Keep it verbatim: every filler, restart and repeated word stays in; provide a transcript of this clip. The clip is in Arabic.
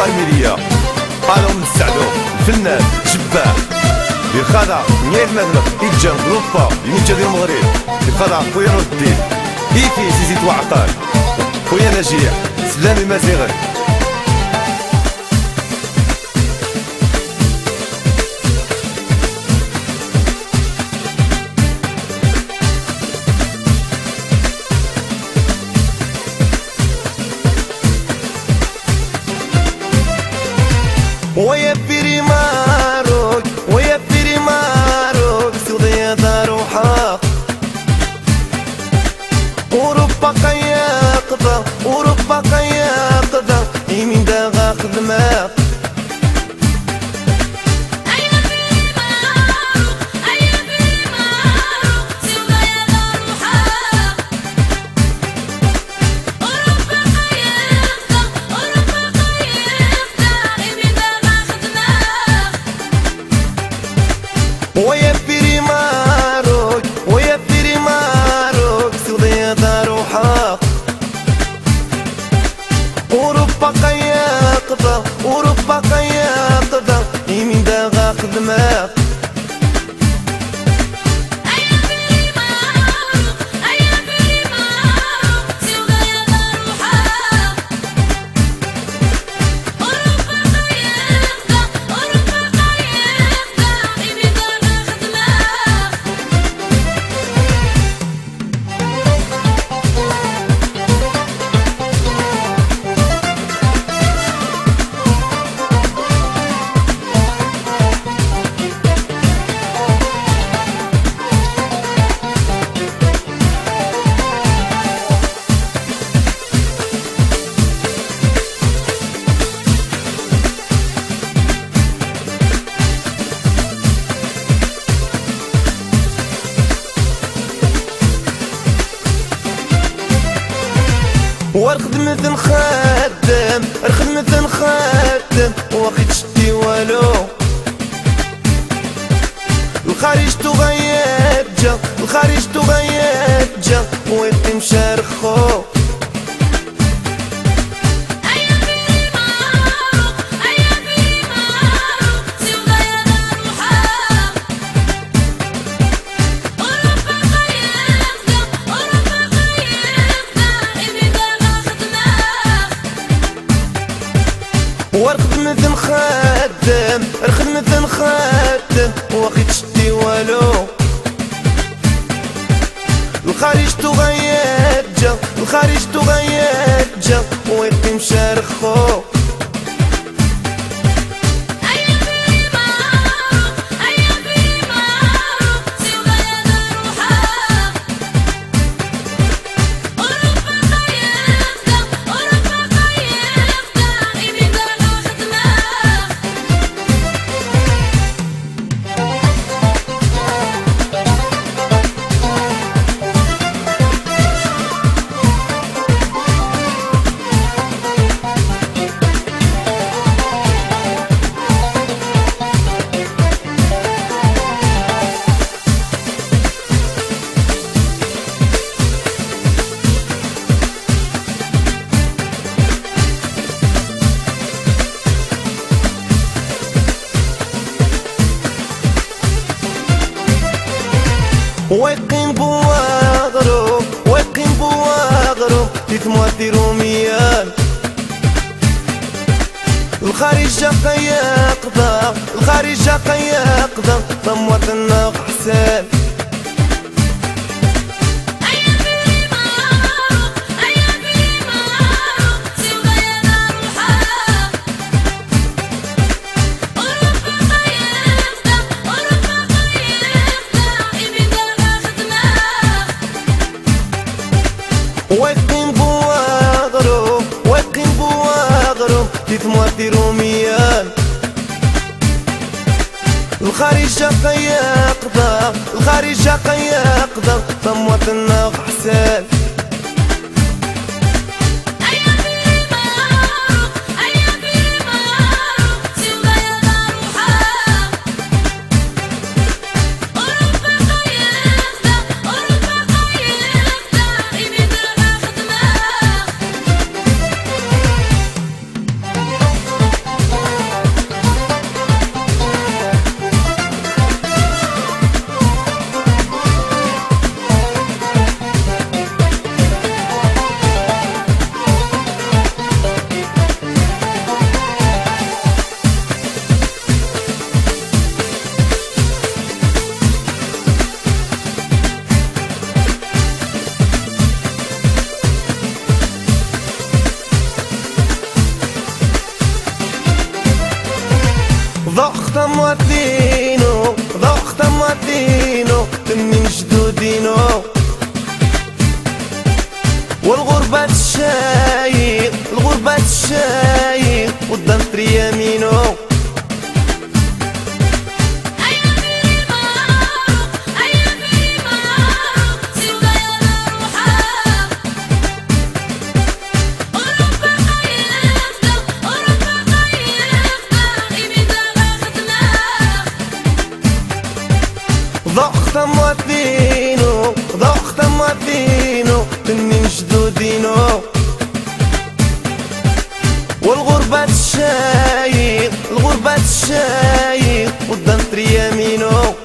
الميلية قالوا نسعدو الفنان جبار يخدع نيت مغلق إيجان جروبا يميتشا ديال المغرب يخدع خويا نور الدين إيفي زيزي توعقان خويا نجيح سلامي مازيغك ويا بيري ماروك ويا بيري ماروك سوديا دارو حق أوروبا قياقضة أوروبا قياقضة يمين داغا خدمة ويا بيري ماروك ويا بيري ماروك سوديا دارو حق أوروبا قياقضة أوروبا قياقضة يمين داغا خدمة والخدمة نخدم الخدمة نخدم واخد شتي والو الخارج تغير جا الخارج تغير جا ويقيم شارخو والخدمة نخدم الخدمة نخدم واخد شتي والو الخارج تغير جا الخارج تغير جا ويقيم شارخو ويقين بواغرو ويقين بواغرو تتمواتي روميان الخارج جاقا يقضى الخارج جاقا يقضى ضموات الناق حسان ويقين بواغرو ويقين بواغرو تتمواتي روميان الخارج جاقا يقضى الخارج جاقا يقضى ضموات الناق حسان ضغط مواتينو ضغط مواتينو تمن جدودينو والغربة تشايل الغربة تشايل والضنطر يمينو ضغط مواتينو ضغط مواتينو تنين جدودينو والغربة تشايل الغربة تشايل والضنطر يمينو